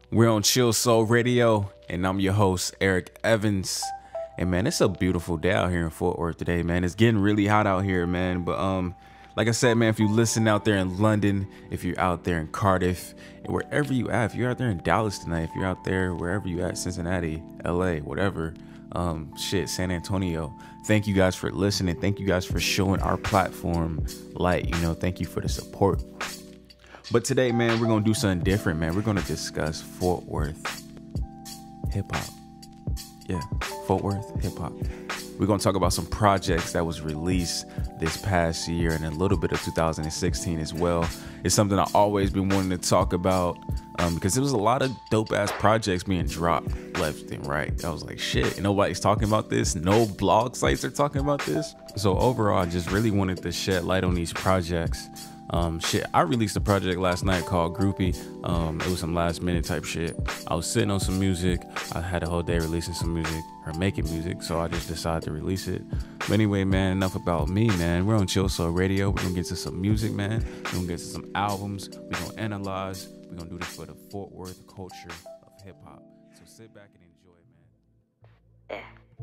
We're on Chill Soul Radio, and I'm your host, Eric Evans. And man, it's a beautiful day out here in Fort Worth today, man. It's getting really hot out here, man. But like I said, man, if you listen out there in London, if you're out there in Cardiff, and wherever you at, if you're out there in Dallas tonight, if you're out there wherever you at, Cincinnati, LA, whatever, San Antonio, thank you guys for listening. Thank you guys for showing our platform light. Thank you for the support. But today, man, we're gonna do something different, man. We're gonna discuss Fort Worth hip hop. Yeah, Fort Worth hip hop. We're gonna talk about some projects that was released this past year and a little bit of 2016 as well. It's something I've always been wanting to talk about because there was a lot of dope ass projects being dropped left and right. I was like, shit, nobody's talking about this. No blog sites are talking about this. So overall, I just really wanted to shed light on these projects. I released a project last night called Groupie. It was some last minute type shit. I was sitting on some music. I had a whole day releasing some music or making music, so I just decided to release it. But anyway, man, enough about me, man. We're on Chill Soul Radio. We're gonna get to some music, man. We're gonna get to some albums. We're gonna analyze. We're gonna do this for the Fort Worth culture of hip hop. So sit back and enjoy, man.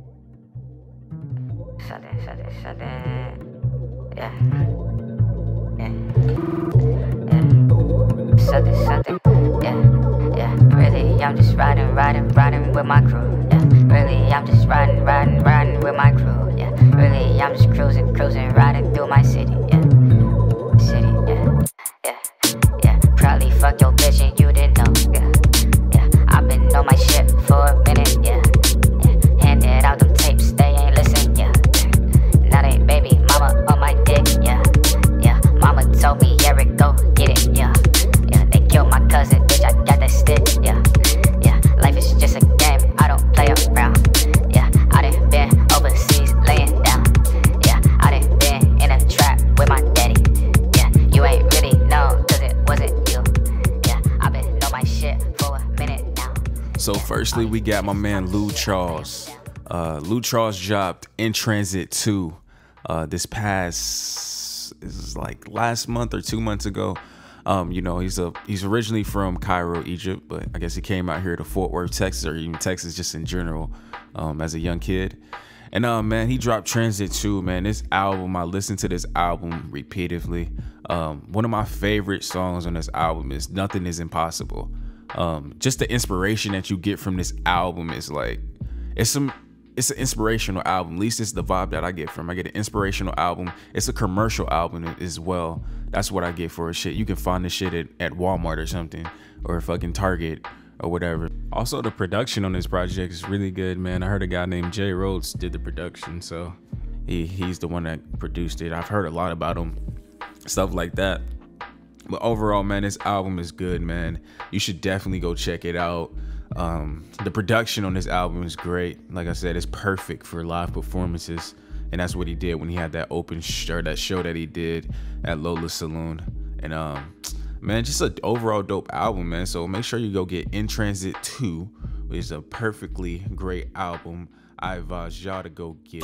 Really, I'm just riding with my crew. Yeah, really, I'm just riding with my crew. Yeah, really, I'm just cruising, riding through my city. Yeah, Probably fuck your bitch and you didn't know. Yeah, I've been on my shit for a minute. Yeah, handed out them tapes, they ain't listen. Yeah, now they baby mama on my dick. Yeah, mama told me, Eric, go get it. Yeah, they killed my cousin, bitch, I got that stick. Yeah, life is just a game, I don't play around. Yeah, I done been overseas laying down. Yeah, I done been in a trap with my daddy. Yeah, you ain't really know, cause it wasn't you. Yeah, I've been on my shit for a minute now. So firstly, we got my man Lou Charles. Lou Charles dropped In Transit 2 this is like last month or 2 months ago. He's originally from Cairo, Egypt, but I guess he came out here to Fort Worth, Texas, or even Texas just in general, as a young kid. And man, he dropped Transit 2, man. This album, I listened to this album repeatedly. One of my favorite songs on this album is Nothing Is Impossible. Just the inspiration that you get from this album is like, it's an inspirational album. At least it's the vibe that I get from. I get an inspirational album. It's a commercial album as well. That's what I get for a shit. You can find this shit at Walmart or something, or fucking Target or whatever. Also, the production on this project is really good, man. I heard a guy named Jay Rhodes did the production, so he's the one that produced it. I've heard a lot about him, stuff like that. But overall, man, this album is good, man. You should definitely go check it out. The production on this album is great. Like I said, it's perfect for live performances, and that's what he did when he had that that show that he did at Lola Saloon. And man, just an overall dope album, man. So make sure you go get In Transit 2, which is a perfectly great album. I advise y'all to go get it.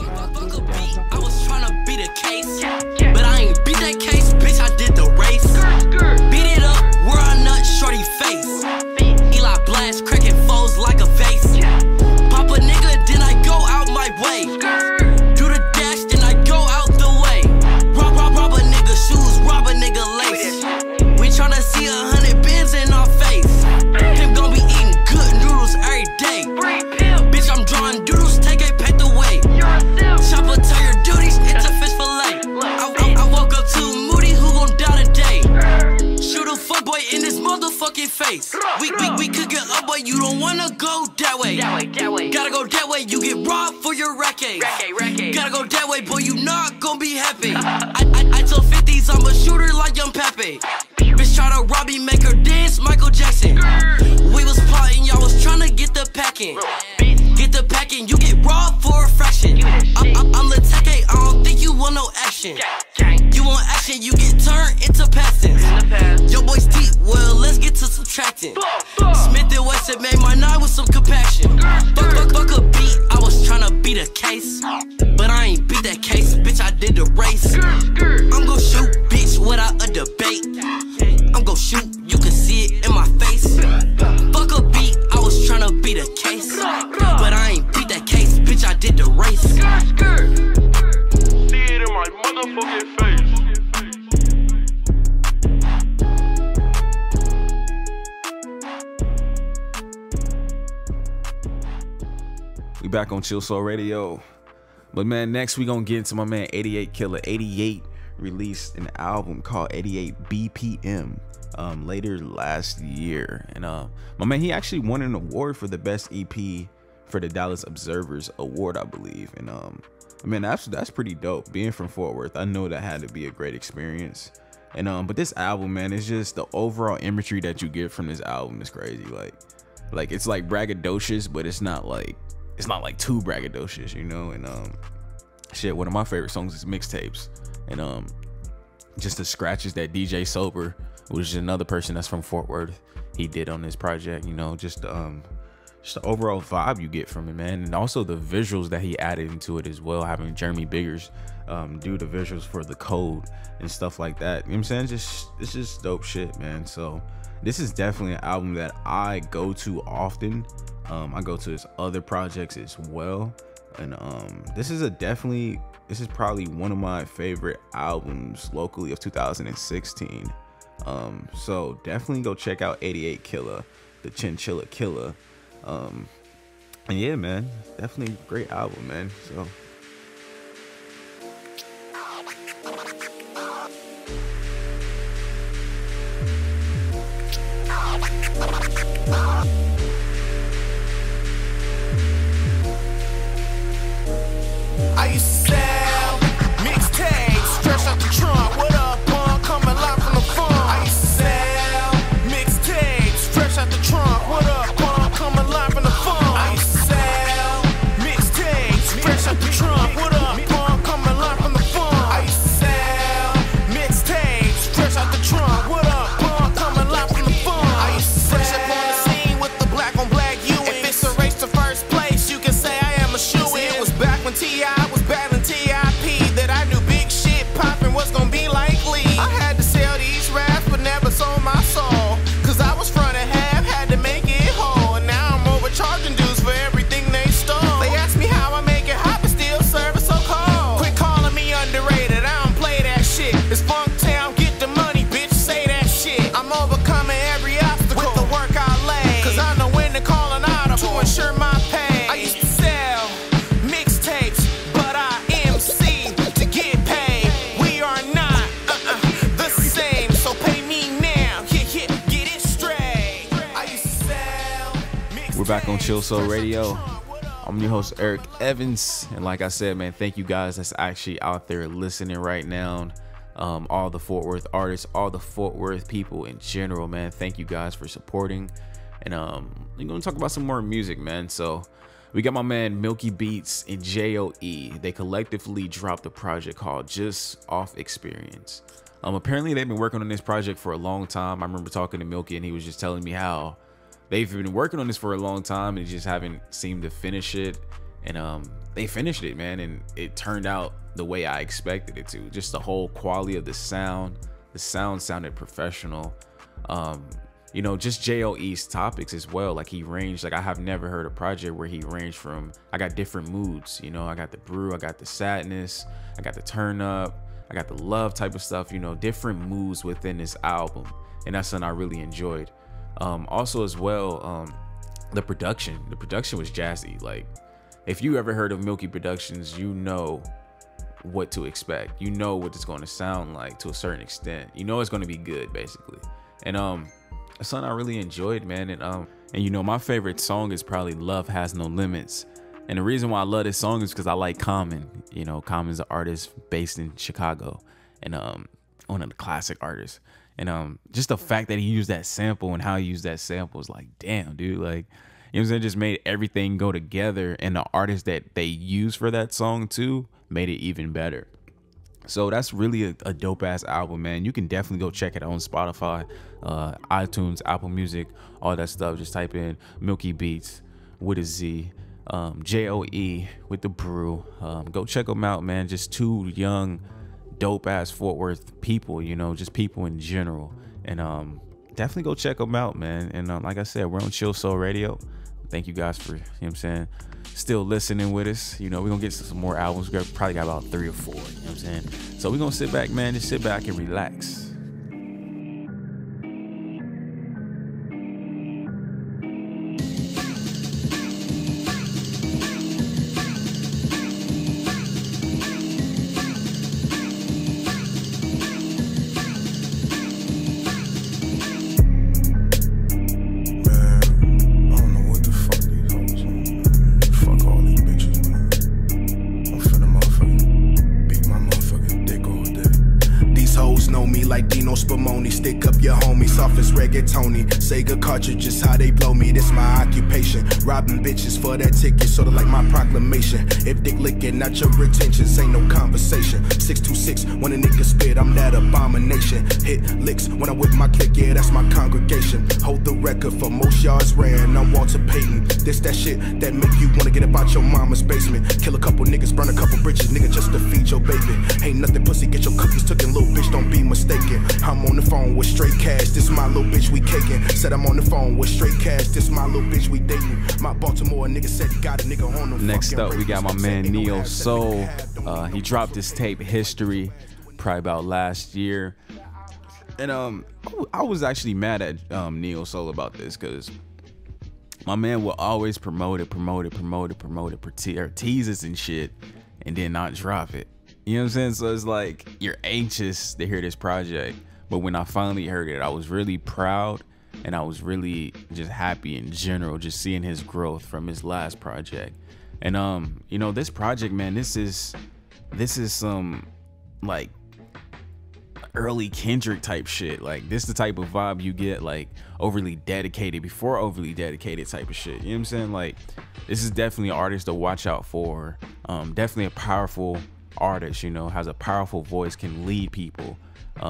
I was trying to beat a case, but I ain't beat that case, bitch. I did the race. Beat it up where I nut shorty face. Eli blast cracking foes like a vase. Pop a nigga, then I go out my way. Do the dash, then I go out the way. Rob a nigga shoes, rob a nigga lace. We tryna see 100 bins in our face. Him gon' be eating good noodles every day. Bitch, I'm drawing doodles, take a pack away. Chopper tell your duties, it's a fish fillet. I woke up too moody, who gon' die today? Shoot a fuckboy in his motherfucking face. We could get up, but you don't wanna go that way. Gotta go that way, you get robbed for your racket. Gotta go that way, boy, you not gon' be happy. I told 50s I'm a shooter like Young Pepe. Bitch try to rob me, make her dance Michael Jackson. We was plotting, y'all was tryna get the packing. Get the packing, you get robbed for a fraction. I'm Lateke, I don't think you want no action. You want action, you get turned into passing. Your boy's deep, well, let's get to subtracting. Smith and Wesson made my night with some compassion. Fuck a beat, I was tryna beat a case, but I ain't beat that case, bitch, I did the race. I'm gon' shoot, bitch, without a debate. I'm gon' shoot, you can see it in my face. Fuck a We back on Chill Soul Radio. But man, next we gonna get into my man 88 Killa. 88 released an album called 88 BPM later last year. And my man, he actually won an award for the best EP for the Dallas Observers Award, I believe. And I mean, that's pretty dope. Being from Fort Worth, I know that had to be a great experience. And but this album, man, it's just the overall imagery that you get from this album is crazy. Like it's like braggadocious, but it's not like too braggadocious, you know. And shit, one of my favorite songs is Mixtapes. And just the scratches that DJ Sober, which is another person that's from Fort Worth, he did on this project, you know, just the overall vibe you get from it, man. And also the visuals that he added into it as well, having Jeremy Biggers do the visuals for The Code and stuff like that. You know what I'm saying? It's just dope shit, man. So this is definitely an album that I go to often. I go to his other projects as well. And this is probably one of my favorite albums locally of 2016. So definitely go check out 88 Killa, the Chinchilla Killa. And yeah, man, definitely a great album, man. So I used to sell mixtapes, fresh out the trunk. What up, punk? Coming live from the phone. I used to sell mixtapes, fresh out the trunk. What up, punk? Coming live from the phone. I used to sell mixtapes, fresh out the trunk. What up, punk? Coming live from the phone. I used to sell mixtapes, fresh out the trunk. What up, punk? Coming live from the phone. I used to fresh up on the scene with the black on black Ewing. If it's a race to first place, you can say I am a shoo-in. It was back when T.I. was battling T.I.P. that I knew big shit poppin' was gonna be like Lee. I had to sell these raps, but never sold my soul. Cause I was front and half, had to make it whole. And now I'm overcharging dudes for everything they stole. They ask me how I make it hot, but still serve it so cold. Quit calling me underrated, I don't play that shit. It's Funk Town, get the money, bitch, say that shit. I'm overcoming every obstacle with the work I lay. Cause I know when to call an audible to ensure my pay. I used to sell mixtapes, but I MC to get paid. We are not the same, so pay me now. Get it straight. I used to sell mixtapes. we're back on Chill Soul Radio. I'm your host, Eric Evans. And like I said, man, thank you guys that's actually out there listening right now. All the Fort Worth artists, all the Fort Worth people in general, man. Thank you guys for supporting. And we're gonna talk about some more music, man. So we got my man Milky Beats and J.O.E. They collectively dropped a project called Just Off Experience. Apparently they've been working on this project for a long time. I remember talking to Milky and he was just telling me how they've been working on this for a long time and just haven't seemed to finish it. And they finished it, man, and it turned out the way I expected it to. Just the whole quality of the sound sounded professional. You know, just J.O.E.'s topics as well. Like he ranged, like I have never heard a project where he ranged from, I got different moods, you know, I got the brew, I got the sadness, I got the turn up, I got the love type of stuff, you know, different moods within this album. And that's something I really enjoyed. Also as well, the production was jazzy. Like if you ever heard of Milky Productions, you know what to expect. You know what it's going to sound like to a certain extent. You know it's going to be good, basically. And that's something I really enjoyed, man. And you know, my favorite song is probably Love Has No Limits. And the reason why I love this song is because I like Common. You know, Common's an artist based in Chicago, and one of the classic artists. And just the fact that he used that sample and how he used that sample is like, damn, dude, like, you know what I'm saying? Just made everything go together, and the artist that they used for that song too made it even better. So that's really a dope ass album, man. You can definitely go check it out on Spotify, iTunes, Apple Music, all that stuff. Just type in Milky Beats with a Z, J.O.E. with the brew. Go check them out, man. Just two young, dope ass Fort Worth people, you know, just people in general. And definitely go check them out, man. And like I said, we're on Chill Soul Radio. Thank you guys for, you know what I'm saying, still listening with us. You know, we're gonna get to some more albums. We probably got about 3 or 4, you know what I'm saying? So we're gonna sit back, man. Just sit back and relax. Spumoni, stick up your homie, soft as reggaetoni. Sega cartridges, how they blow me, this my occupation. Robbing bitches for that ticket, sorta like my proclamation. If dick licking not your intentions, ain't no conversation. 626, when a nigga spit, I'm that abomination. Hit licks when I'm with my clique, yeah, that's my congregation. Hold the record for most yards ran, I'm Walter Payton. This that shit that make you wanna get up out your mama's basement. Kill a couple niggas, burn a couple bridges, nigga, just to feed your baby. Ain't nothing pussy, get your cookies taken, little bitch, don't be mistaken. I'm on the phone with straight cash, this my little bitch, we caking. Said I'm on the phone with straight cash, this my little bitch, we dating. My Baltimore nigga said he got a nigga on the Next up, we got my man Neo Soul. He dropped his tape History probably about last year. And I was actually mad at Neo Soul about this, because my man will always promote it, or teases and shit, and then not drop it. You know what I'm saying? So it's like, you're anxious to hear this project. But when I finally heard it, I was really proud, and I was really just happy in general, just seeing his growth from his last project. And you know, this project, man, this is some like early Kendrick type shit. Like, this is the type of vibe you get, like Overly Dedicated, before Overly Dedicated type of shit. You know what I'm saying? Like, this is definitely an artist to watch out for. Definitely a powerful artist, you know, has a powerful voice, can lead people,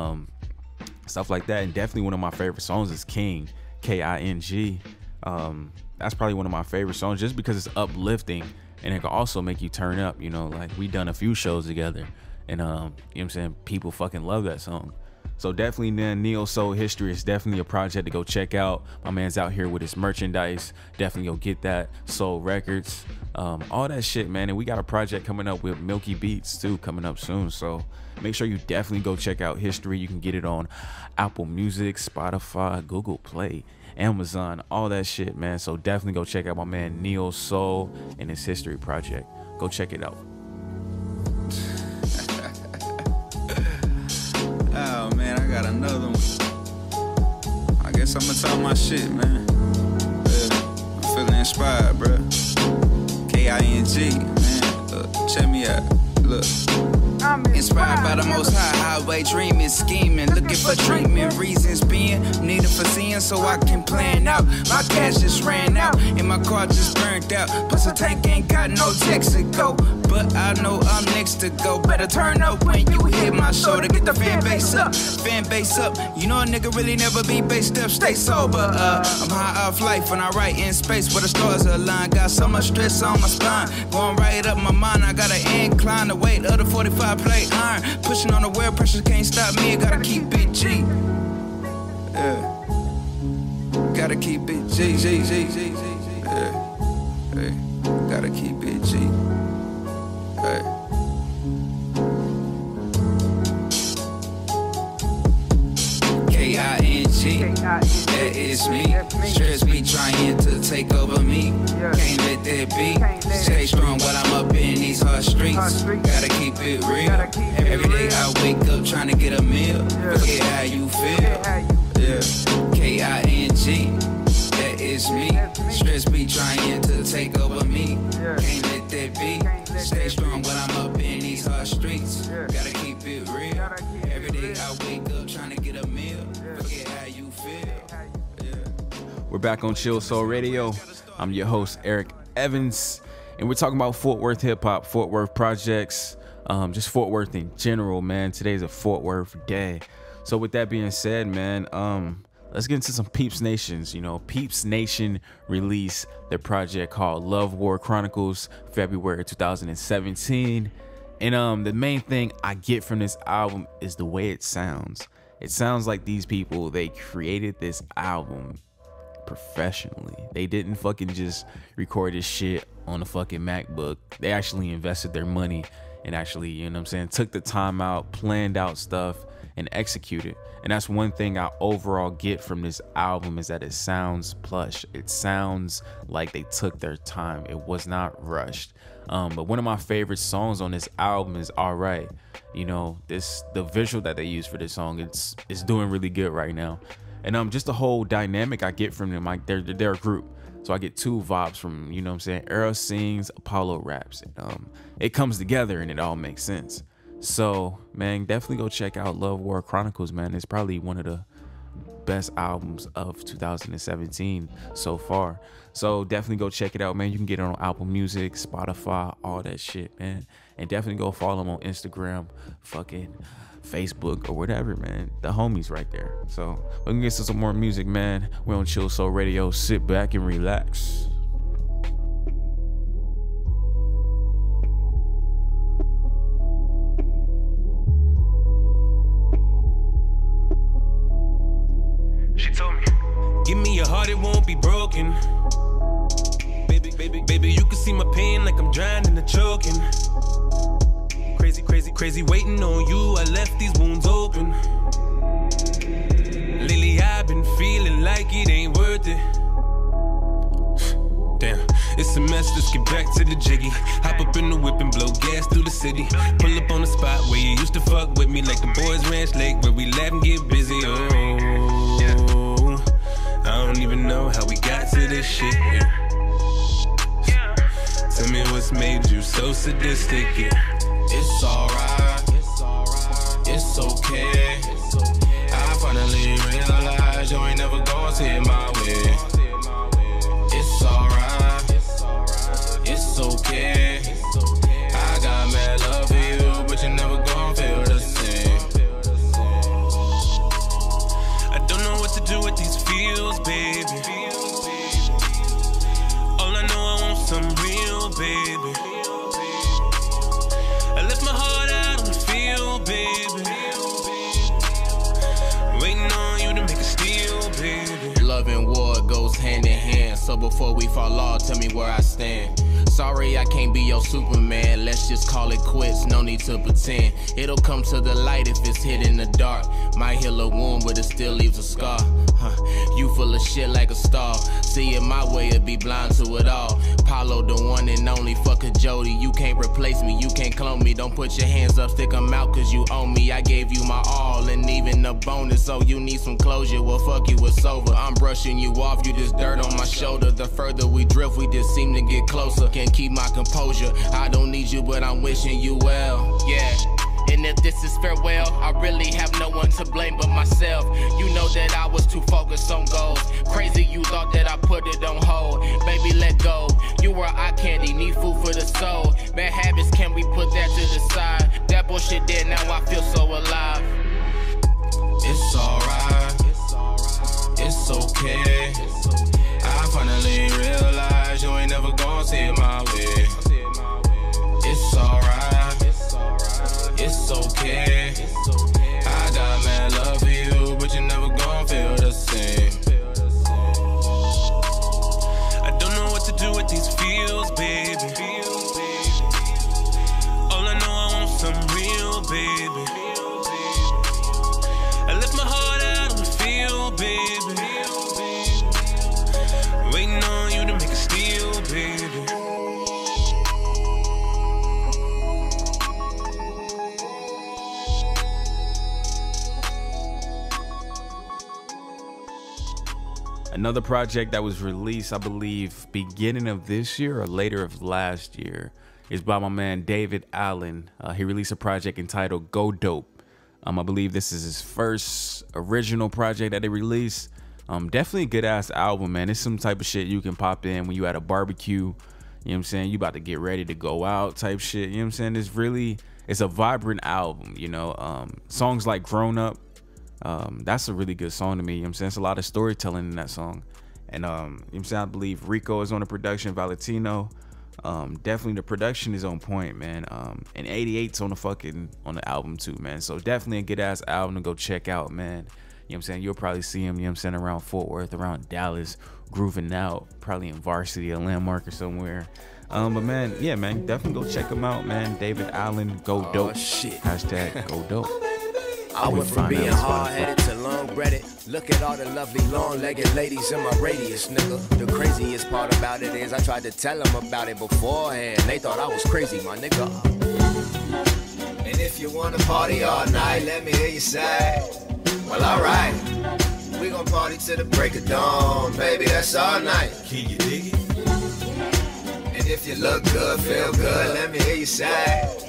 stuff like that. And definitely one of my favorite songs is King, K-I-N-G. That's probably one of my favorite songs, just because it's uplifting, and it can also make you turn up, you know. Like, we done a few shows together, and you know what I'm saying, people fucking love that song. So definitely, man, Neo Soul History is definitely a project to go check out. My man's out here with his merchandise. Definitely go get that. Soul Records, all that shit, man. And we got a project coming up with Milky Beats too, coming up soon. So make sure you definitely go check out History. You can get it on Apple Music, Spotify, Google Play, Amazon, all that shit, man. So definitely go check out my man Neo Soul and his History project. Go check it out. Oh man, I got another one. I guess I'ma talk my shit, man. Yeah, I'm feeling inspired, bro. K-I-N-G, man. Look, check me out. Look. Inspired by the most high, highway dreaming, scheming, looking for treatment, reasons being needed for seeing, so I can plan out. My cash just ran out, and my car just burned out. Plus the tank ain't got no Texaco, but I know I'm next to go. Better turn up when you hit my shoulder, get the fan base up, You know a nigga really never be based up, stay sober. I'm high off life when I write in space where the stars align. Got so much stress on my spine, going right up my mind. I got an incline, the weight of the 45 plate iron, pushing on the wear, pressure can't stop me. I gotta keep it G. Yeah, gotta keep it G. Yeah, hey, gotta keep it G. Hey. K-I-N-G, that is me. Stress be trying to take over me. Can't let that be. Stay strong while I'm up in these hard streets. Gotta keep it real. Every day I wake up trying to get a meal. Forget how you feel. Yeah. K-I-N-G, that is me. Stress be trying to take over me. Can't let that be. Stay strong while I'm up in these hard streets. Gotta keep it real. Every day I wake up trying to get a meal. Forget how you feel. We're back on Chill Soul Radio. I'm your host, Eric Evans, and we're talking about Fort Worth hip hop, Fort Worth projects, just Fort Worth in general, man. Today's a Fort Worth day. So with that being said, man, let's get into some Peeps Nations. You know, Peeps Nation released their project called Love War Chronicles, February 2017. And the main thing I get from this album is the way it sounds. It sounds like these people, they created this album professionally. They didn't fucking just record this shit on a fucking MacBook. They actually invested their money and actually, you know what I'm saying, took the time out, planned out stuff, and executed. And that's one thing I overall get from this album, is that it sounds plush. It sounds like they took their time. It was not rushed. But one of my favorite songs on this album is Alright. You know, the visual that they use for this song, it's doing really good right now. And just the whole dynamic I get from them, like they're a group. So I get two vibes from, you know what I'm saying, Era sings, Apollo raps. It comes together and it all makes sense. So, man, definitely go check out Love War Chronicles, man. It's probably one of the best albums of 2017 so far. So definitely go check it out, man. You can get it on Apple Music, Spotify, all that shit, man. And definitely go follow him on Instagram, fucking Facebook, or whatever, man. The homie's right there. So we can get to some more music, man. We're on Chill Soul Radio. Sit back and relax. She told me, give me your heart, it won't be broken. Baby, you can see my pain like I'm drowning and choking. Crazy waiting on you, I left these wounds open. Lately I've been feeling like it ain't worth it. Damn, it's a mess, let's get back to the jiggy. Hop up in the whip and blow gas through the city. Pull up on the spot where you used to fuck with me, like the boys Ranch Lake, where we laugh and get busy. Oh, I don't even know how we got to this shit, yeah. Tell me what's made you so sadistic, yeah. It's alright, it's okay. I finally realized you ain't never gonna see it my way. It's alright, it's okay. I got mad love for you, but you never gonna feel the same. I don't know what to do with these feels, baby. All I know, I want some real, baby. I left my heart out on the field, baby. Waiting on you to make a steal, baby. Love and war goes hand in hand. So before we fall off, tell me where I stand. Sorry I can't be your Superman. Let's just call it quits, no need to pretend. It'll come to the light if it's hid in the dark. Might heal a wound, but it still leaves a scar. You full of shit like a star. See it my way, it'd be blind to it all. Paulo the one and only, fuck a Jody. You can't replace me, you can't clone me. Don't put your hands up, stick them out cause you owe me. I gave you my all and even a bonus, so you need some closure. Well fuck you, it's over. I'm brushing you off, you just dirt on my shoulder. The further we drift, we just seem to get closer. Can't keep my composure, I don't need you but I'm wishing you well, yeah. And if this is farewell, I really have no one to blame but myself. You know that I was too focused on goals. Crazy you thought that I put it on hold. Baby, let go. You were eye candy, need food for the soul. Bad habits, can we put that to the side? That bullshit dead, now I feel so alive. It's alright, it's okay. I finally realized you ain't never gonna see it my way. It's alright, it's okay. I got mad love for you, but you never gonna feel the same. I don't know what to do with these feels, baby. All I know, I want some real, baby. I left my heart out on the field, baby. Waiting on you to make a steal, baby. Another project that was released, I believe, beginning of this year or later of last year, is by my man David Allen. He released a project entitled Go Dope. I believe this is his first original project that he released. Definitely a good ass album, man. It's some type of shit you can pop in when you at a barbecue. You know what I'm saying? You about to get ready to go out type shit. You know what I'm saying? It's a vibrant album, you know. Songs like Grown Up. That's a really good song to me. You know what I'm saying? It's a lot of storytelling in that song. And you know what I'm saying? I believe Rico is on the production, Valentino. Definitely the production is on point, man. And 88's on the album too, man. So definitely a good ass album to go check out, man. You know what I'm saying? You'll probably see him, you know what I'm saying, around Fort Worth, around Dallas, grooving out, probably in Varsity or Landmark or somewhere. But man, yeah, man, definitely go check him out, man. David Allen, Go Dope. Shit. Hashtag Go Dope. I went from being hard-headed to long-breaded. Look at all the lovely long-legged ladies in my radius, nigga. The craziest part about it is I tried to tell them about it beforehand. They thought I was crazy, my nigga. And if you wanna party all night, let me hear you say, well, alright. We gon' party till the break of dawn, baby, that's all night. Can you dig it? And if you look good, feel good, let me hear you say,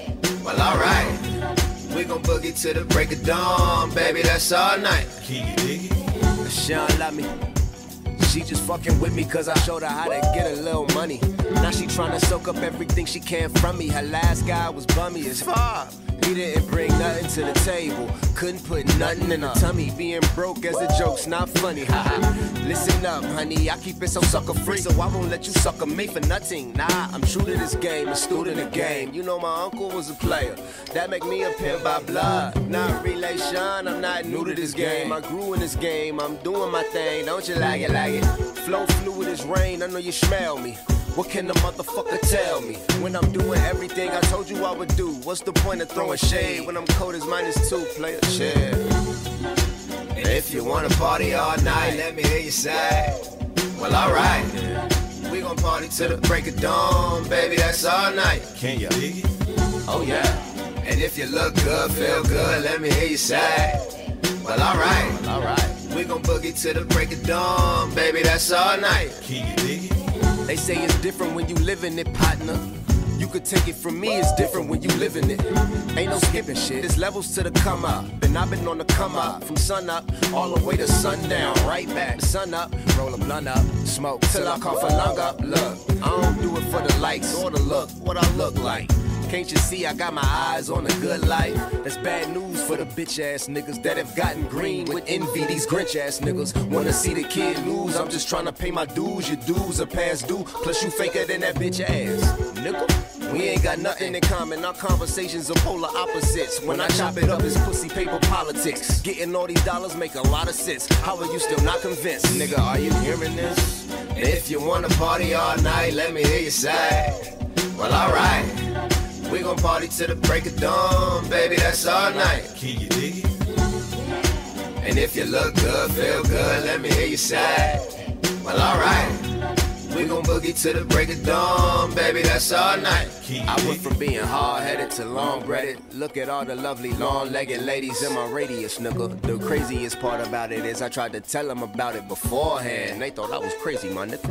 Well, alright. We gon' boogie to the break of dawn, baby, that's all night. Can you dig it? She don't love me. She just fucking with me cause I showed her how to get a little money. Now she tryna soak up everything she can from me. Her last guy was bummy as fuck. He didn't bring nothing to the table. Couldn't put nothing in her tummy. Being broke as a joke's not funny. Listen up, honey, I keep it so sucker free, so I won't let you sucker me for nothing. Nah, I'm true to this game, a student of game. You know my uncle was a player. That make me a pimp by blood. Not relation, I'm not new to this game. I grew in this game, I'm doing my thing. Don't you like it, like it? Flow fluid as rain, I know you smell me. What can the motherfucker tell me? When I'm doing everything I told you I would do. What's the point of throwing shade when I'm cold as -2? Player shit. If you wanna party all night, let me hear you say. Well, alright. We gon' party till the break of dawn, baby, that's all night. Can you dig it? Oh yeah. And if you look good, feel good, let me hear you say. Well, alright. Alright. We gon' boogie till the break of dawn, baby, that's all night. Can you dig it? They say it's different when you live in it, partner. You could take it from me, it's different when you live in it. Ain't no skipping shit, it's levels to the come up. And I've been on the come up, from sun up, all the way to sundown. Right back, sun up, roll a blunt up, smoke till I cough a lung up. Look, I don't do it for the likes or the look, what I look like. Can't you see I got my eyes on a good life? That's bad news for the bitch ass niggas that have gotten green with envy. These Grinch ass niggas wanna see the kid lose. I'm just trying to pay my dues, your dues are past due. Plus you faker than that bitch ass, nigga. We ain't got nothing in common, our conversations are polar opposites. When I chop it up, it's pussy paper politics. Getting all these dollars make a lot of sense. How are you still not convinced? Nigga, are you hearing this? If you wanna party all night, let me hear you say. Well, alright. We gon' party till the break of dawn, baby, that's all night. Can you dig it? And if you look good, feel good, let me hear you say. Well, alright. We gon' boogie till the break of dawn, baby, that's all night. I went from being hard-headed to long-breaded. Look at all the lovely long-legged ladies in my radius, nigga. The craziest part about it is I tried to tell them about it beforehand. They thought I was crazy, my nigga.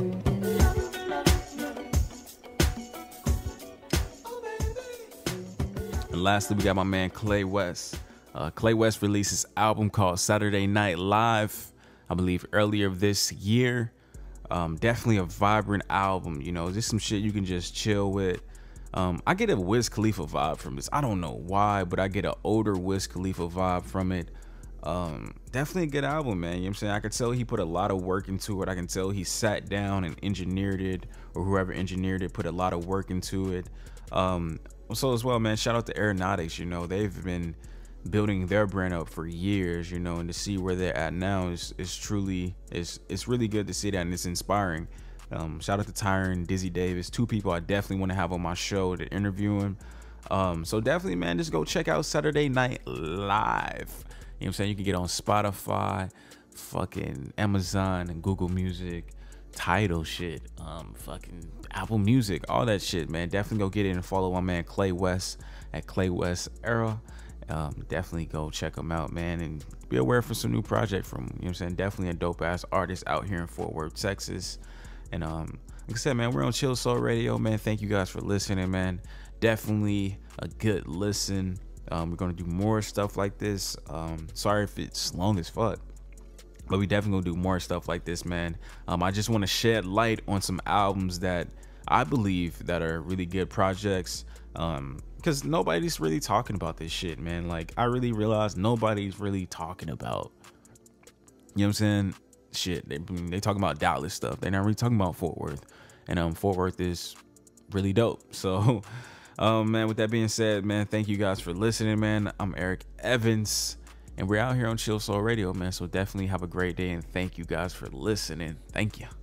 And lastly, we got my man Clay West. Clay West released his album called Saturday Night Live, I believe earlier this year. Definitely a vibrant album, you know, just some shit you can just chill with. I get a Wiz Khalifa vibe from this. I don't know why, but I get an older Wiz Khalifa vibe from it. Definitely a good album, man. You know what I'm saying? I could tell he put a lot of work into it. I can tell he sat down and engineered it, or whoever engineered it put a lot of work into it. So as well, man, shout out to Aeronautics. You know, they've been building their brand up for years, you know, and to see where they're at now is truly, it's really good to see that, and it's inspiring. Shout out to Tyron, Dizzy Davis, two people I definitely want to have on my show to interview him. So definitely, man, just go check out Saturday Night Live. You know what I'm saying? You can get on Spotify, fucking Amazon and Google Music, Tidal shit, fucking Apple Music, all that shit, man. Definitely go get it and follow my man Clay West at Clay West Era. Definitely go check him out, man, and be aware for some new project from, you know what I'm saying, definitely a dope ass artist out here in Fort Worth, Texas. And like I said, man, we're on Chill Soul Radio, man. Thank you guys for listening, man. Definitely a good listen. We're gonna do more stuff like this. Sorry if it's long as fuck, but we definitely gonna do more stuff like this, man. I just want to shed light on some albums that I believe that are really good projects, because nobody's really talking about this shit, man. Like, I really realized nobody's really talking about, you know what I'm saying, shit. They talking about Dallas stuff. They're not really talking about Fort Worth, and Fort Worth is really dope. So man, with that being said, man, thank you guys for listening, man. I'm Eric Evans, and we're out here on Chill Soul Radio, man. So definitely have a great day, and thank you guys for listening. Thank you.